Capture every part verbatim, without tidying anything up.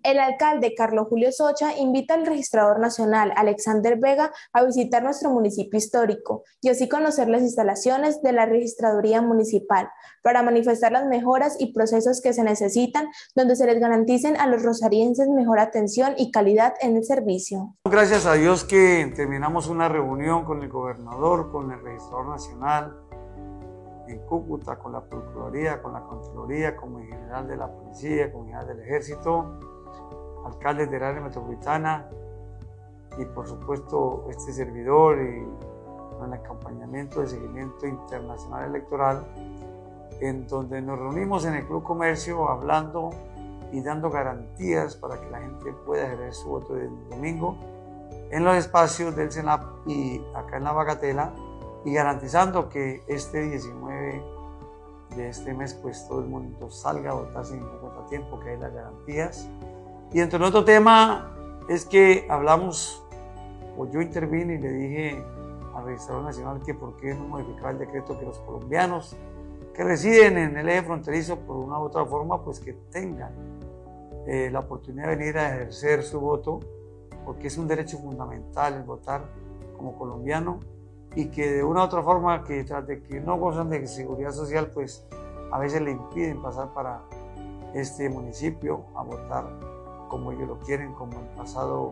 El alcalde Carlos Julio Socha invita al registrador nacional Alexander Vega a visitar nuestro municipio histórico y así conocer las instalaciones de la registraduría municipal para manifestar las mejoras y procesos que se necesitan, donde se les garanticen a los rosarienses mejor atención y calidad en el servicio. Gracias a Dios que terminamos una reunión con el gobernador, con el registrador nacional en Cúcuta, con la Procuraduría, con la Contraloría, con el general de la Policía, con el general del Ejército, alcaldes del área metropolitana y por supuesto este servidor y con el acompañamiento de seguimiento internacional electoral, en donde nos reunimos en el Club Comercio hablando y dando garantías para que la gente pueda ejercer su voto el domingo en los espacios del CENAP y acá en la Bagatela, y garantizando que este diecinueve de este mes pues todo el mundo salga a votar sin ningún contratiempo, que hay las garantías. Y entre el otro tema es que hablamos, o yo intervine y le dije al registrador nacional que por qué no modificaba el decreto, que los colombianos que residen en el eje fronterizo por una u otra forma pues que tengan eh, la oportunidad de venir a ejercer su voto, porque es un derecho fundamental el votar como colombiano, y que de una u otra forma que tras de que no gozan de seguridad social pues a veces le impiden pasar para este municipio a votar como ellos lo quieren, como el pasado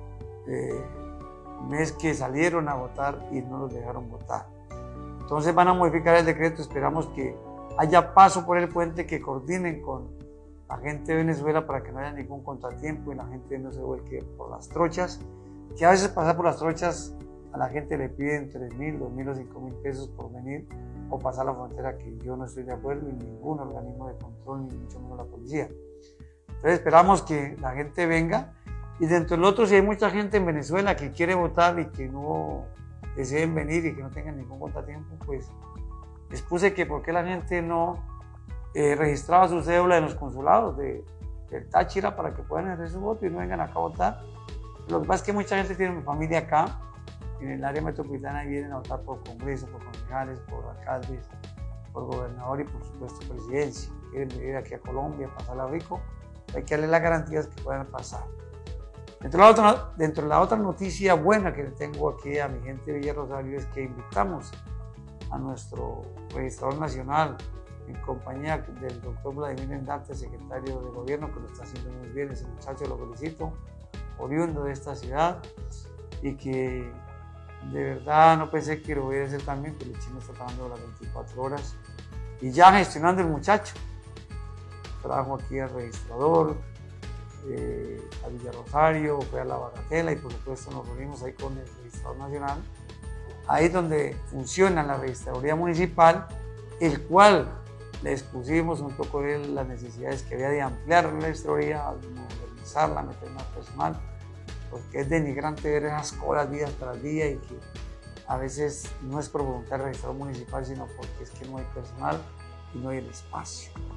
eh, mes que salieron a votar y no los dejaron votar. Entonces van a modificar el decreto, esperamos que haya paso por el puente, que coordinen con la gente de Venezuela para que no haya ningún contratiempo y la gente no se vuelque por las trochas, que a veces pasar por las trochas a la gente le piden tres mil, dos mil o cinco mil pesos por venir o pasar la frontera, que yo no estoy de acuerdo, y ningún organismo de control, ni mucho menos la policía. Entonces esperamos que la gente venga, y dentro del otro, si hay mucha gente en Venezuela que quiere votar y que no deseen venir y que no tengan ningún contratiempo, pues les puse que por qué la gente no eh, registraba su cédula en los consulados de, del Táchira para que puedan hacer su voto y no vengan acá a votar. Lo que pasa es que mucha gente tiene familia acá en el área metropolitana y vienen a votar por congreso, por concejales, por alcaldes, por gobernador y por supuesto presidencia. Quieren venir aquí a Colombia, pasarla rico, hay que darle las garantías que puedan pasar. Dentro de, la otra, dentro de la otra noticia buena que tengo aquí a mi gente de Villa Rosario es que invitamos a nuestro registrador nacional, en compañía del doctor Vladimir Endarte, secretario de gobierno, que lo está haciendo muy bien. Ese muchacho lo felicito, oriundo de esta ciudad, y que de verdad no pensé que lo voy a hacer también, que el chino está trabajando las veinticuatro horas y ya gestionando el muchacho. Trajo aquí al registrador, eh, a Villa Rosario, fue a la Bagatela, y por supuesto nos reunimos ahí con el registrador nacional, ahí donde funciona la registraduría municipal, el cual le expusimos un poco de las necesidades que había de ampliar la registraduría, modernizarla, meter más personal, porque es denigrante ver esas colas días tras día, y que a veces no es por voluntad del registrador municipal, sino porque es que no hay personal y no hay el espacio.